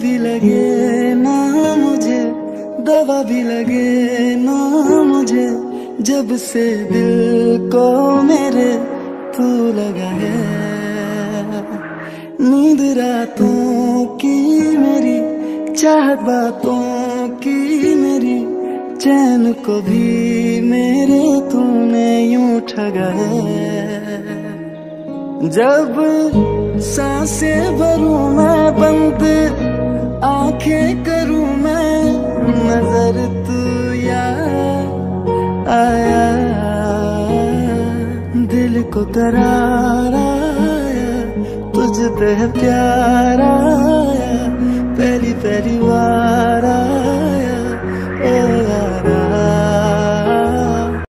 भी लगे ना मुझे, दवा भी लगे ना मुझे, जब से दिल को मेरे तू लगा है। नींद रातों की मेरी, चाहत बातों की मेरी, चैन को भी मेरे तूने यूं ठगा है। जब सांसें भरूं मैं बंद, आंखें करूं मैं, नजर तू याद आया। दिल को करार आया, तुझ पे प्यार आया, पहली पहली बार आया।